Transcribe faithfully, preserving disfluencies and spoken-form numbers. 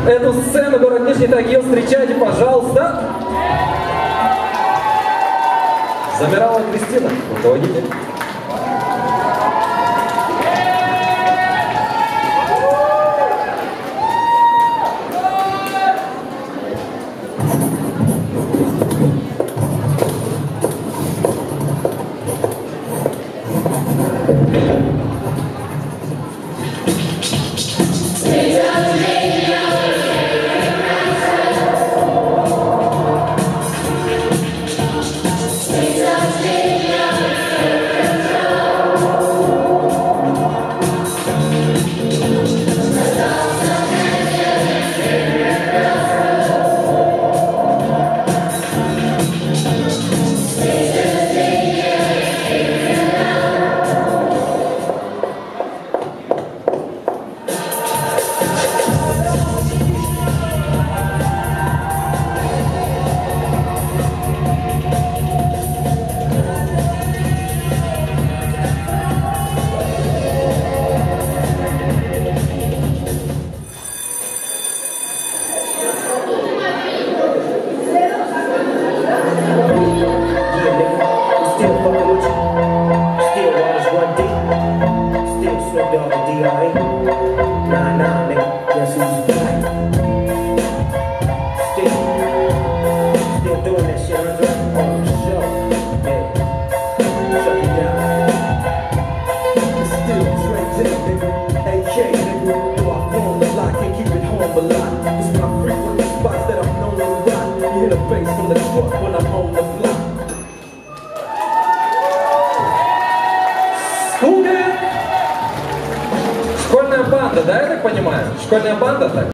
эту сцену, город Нижний Тагил. Встречайте, пожалуйста. Замирала Кристина, руководитель. Nah, nah, nigga, guess who's back? Still, still doing that shit, Andre? Oh, for sure. Yeah, shut it down. It's still Dre Day, nigga. A K, nigga. Though I phone a lot, can't keep it home a lot. It's when I frequent the spots that I'm known to rock. You hear the bass from the truck when I'm on the block. Школьная банда, да, я так понимаю? Школьная банда, так?